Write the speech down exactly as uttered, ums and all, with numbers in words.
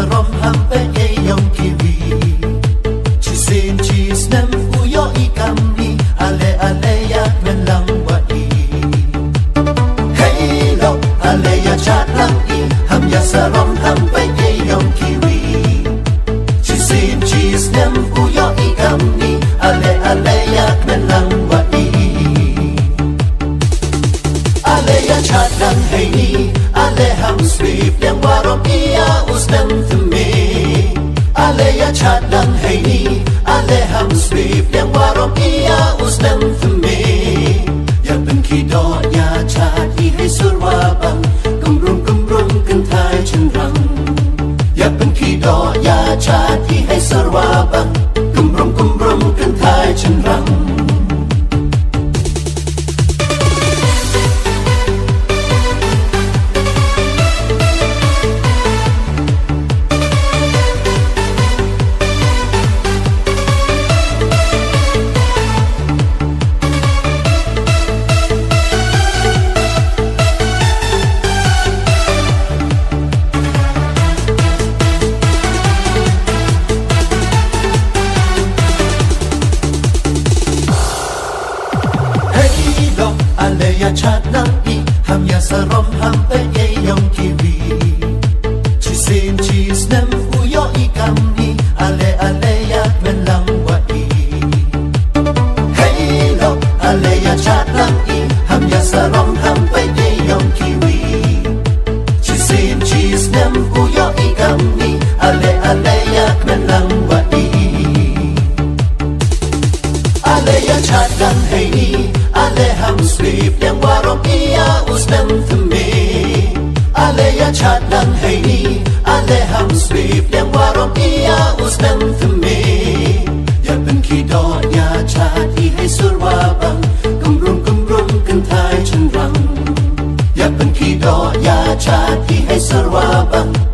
rom ham pe ye yong kiwi chi sin chi snem u yo I kam ni ale ale ya men lang wa I hey lo ale ya chat lang I ham ya sa rom ham pe ye yong kiwi chi sin chi snem u yo I kam ni ale ale ya men lang wa I ale ya chat lang hey ni ale ham sweep dem warom ia ustem to me ale ya chat lang hey ni ale ham sweep dem warom ia ustem to me ya ben ki do ya chat I hay surwa bang kum rum kum rum kan thai chin rang ya ben ki do ya chat I hay surwa bang kum rum kum rum kan thai chin rang ale ya chat lang I ham ya sa rom ham pe ye yong kiwi chi sin chi snem u yo I kam ni ale ale ya men lang wa I hey lo ale ya chat lang I ham ya sa rom ham pe ye yong kiwi chi sin chi snem u yo I kam ni ale ale ya men lang wa I ale ya chat lang hey ni ale ham sweep dem warom ia ustem to me ale ya chat lang hey ni ale ham sweep dem warom ia ustem to me ya ben ki do ya chat I hay surwa bang kum rum kum rum kan thai chin rang ya ben ki do ya chat I hay surwa bang